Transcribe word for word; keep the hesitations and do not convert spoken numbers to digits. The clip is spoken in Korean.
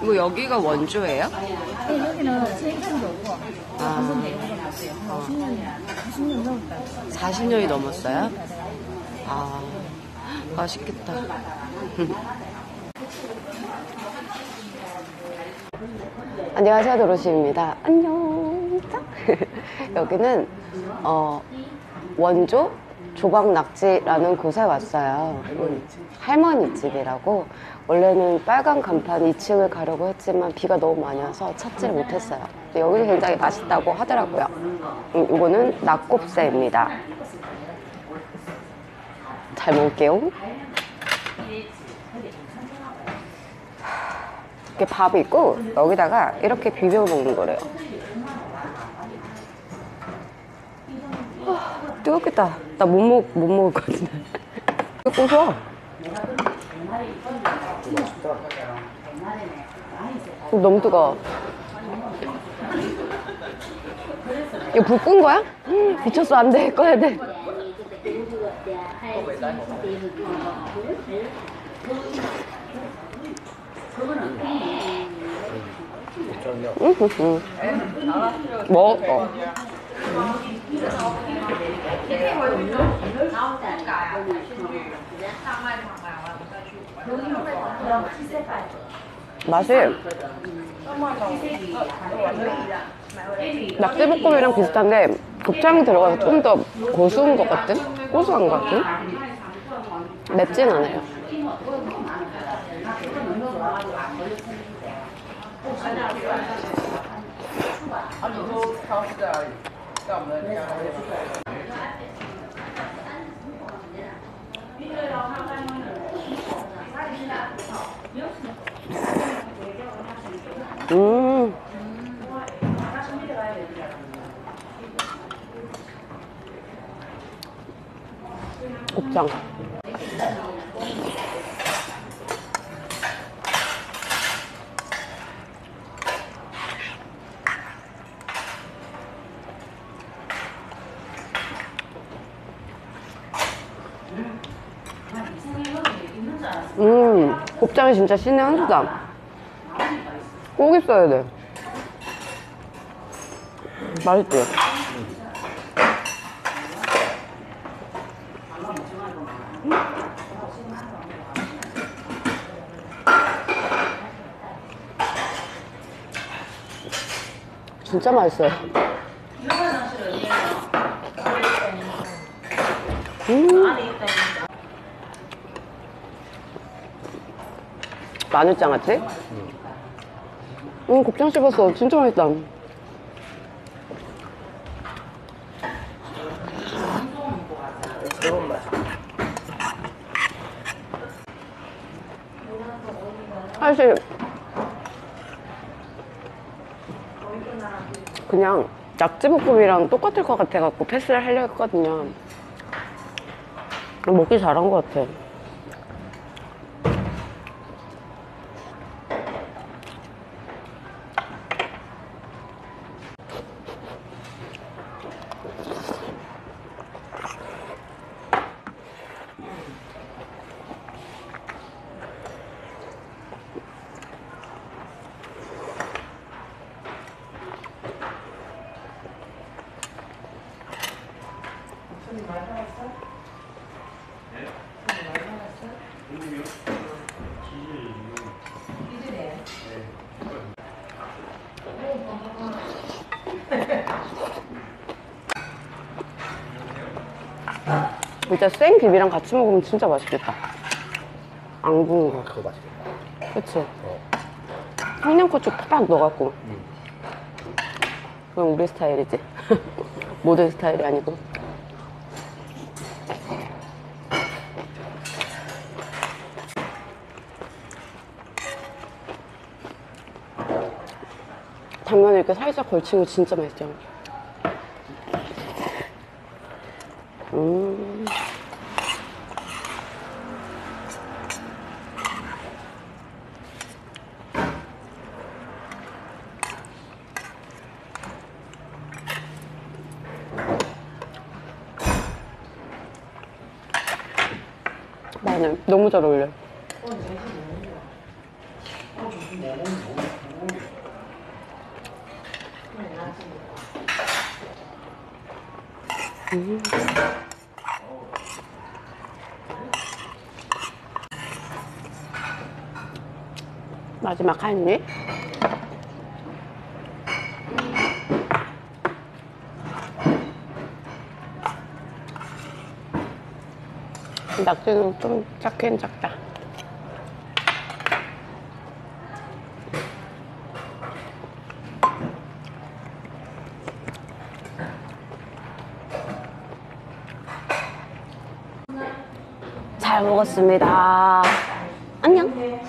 그리고 여기가 원조예요? 네, 여기는 생산도 없고 한번 내는 것 같아요. 사십 년, 사십 년 넘었다. 사십 년이 넘었어요? 아, 맛있겠다. 안녕하세요, 도로시입니다. 안녕. 여기는 어, 원조 조각낙지라는 곳에 왔어요. 음, 할머니 집이라고. 원래는 빨간 간판 이 층을 가려고 했지만 비가 너무 많이 와서 찾지를 못했어요. 근데 여기도 굉장히 맛있다고 하더라고요. 음, 이거는 낙곱새입니다. 잘 먹을게요. 이렇게 밥이 있고 여기다가 이렇게 비벼 먹는 거래요. 아, 뜨겁겠다. 나 못 먹, 못 먹을 것 같은데. 이거 고소해. 너무 뜨거워. 이거 불 끈 거야? 미쳤어. 안 돼. 꺼야 돼. 응, 응, 응. 먹어. 맛이 낙지볶음이랑 비슷한데 곱창이 들어가서 좀 더 고소한 것 같은? 고소한 것 같은? 맵진 않아요. 음. 곱창. 음, 곱창이 진짜 신의 한 수다. 꼭 있어야 돼. 맛있지? 진짜 맛있어요. 음. 마늘장아찌? 음, 곱창 씹었어. 진짜 맛있다. 사실 그냥 낙지볶음이랑 똑같을 것 같아갖고 패스를 하려고 했거든요. 먹기 잘한 것 같아. 진짜 생 비비랑 같이 먹으면 진짜 맛있겠다. 안 구운 거. 그거 맛있겠다. 그치? 어. 청양고추 팍 넣어갖고. 응. 그건 우리 스타일이지. 모든 스타일이 아니고. 당면을 이렇게 살짝 걸치고 진짜 맛있죠. 음. 마늘 너무 잘 어울려. 음. 마지막 한 입. 낙지는 좀 작긴 작다. 잘 먹었습니다. 안녕.